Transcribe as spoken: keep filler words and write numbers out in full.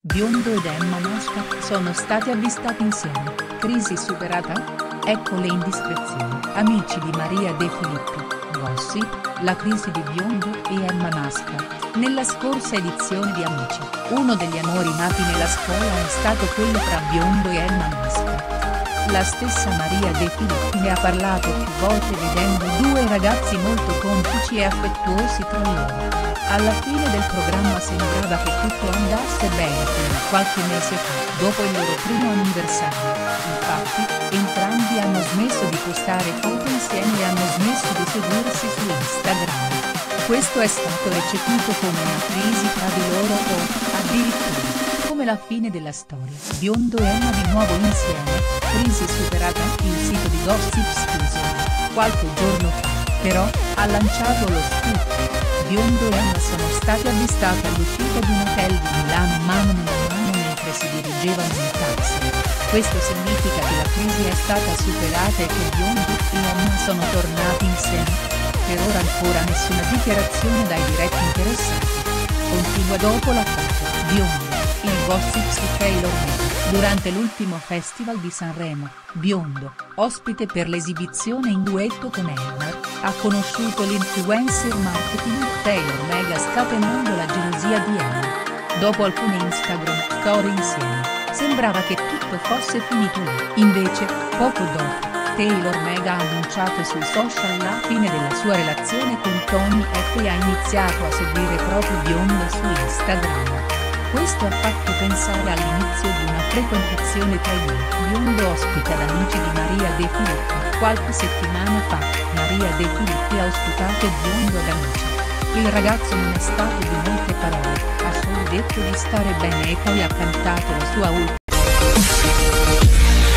Biondo ed Emma Mosca sono stati avvistati insieme, crisi superata? Ecco le indiscrezioni. Amici di Maria De Filippi, gossip, la crisi di Biondo e Emma Mosca. Nella scorsa edizione di Amici, uno degli amori nati nella scuola è stato quello tra Biondo e Emma Mosca. La stessa Maria De Filippi ne ha parlato più volte vedendo due ragazzi molto complici e affettuosi tra loro. Alla fine del programma sembrava che tutto andasse bene fino a qualche mese fa, dopo il loro primo anniversario. Infatti, entrambi hanno smesso di postare foto insieme e hanno smesso di seguirsi su Instagram. Questo è stato recepito come una crisi tra di loro o, addirittura, come la fine della storia. Biondo e Emma di nuovo insieme, crisi superata? Il sito di Gossip Studio, qualche giorno fa, però, ha lanciato lo scoop. Biondo e Emma sono stati avvistati all'uscita di un hotel di Milano mano nella mano mentre si dirigevano in taxi. Questo significa che la crisi è stata superata e che Biondo e Emma sono tornati insieme. Per ora ancora nessuna dichiarazione dai diretti interessati. Continua dopo la foto. Biondo, il gossip su Taylor Made. Durante l'ultimo festival di Sanremo, Biondo, ospite per l'esibizione in duetto con Elmer, ha conosciuto l'influencer marketing Taylor Mega scatenando la gelosia di Emma. Dopo alcune Instagram story insieme, sembrava che tutto fosse finito lì. Invece, poco dopo, Taylor Mega ha annunciato sui social la fine della sua relazione con Tony F e ha iniziato a seguire proprio Biondo su Instagram. Questo ha fatto pensare all'inizio di una frequentazione tra i due. Biondo ospita ad Amici di Maria De Filippi. Qualche settimana fa, Maria De Filippi ha ospitato Biondo ad Amici. Il ragazzo non è stato di molte parole, ha solo detto di stare bene e poi ha cantato la sua ultima.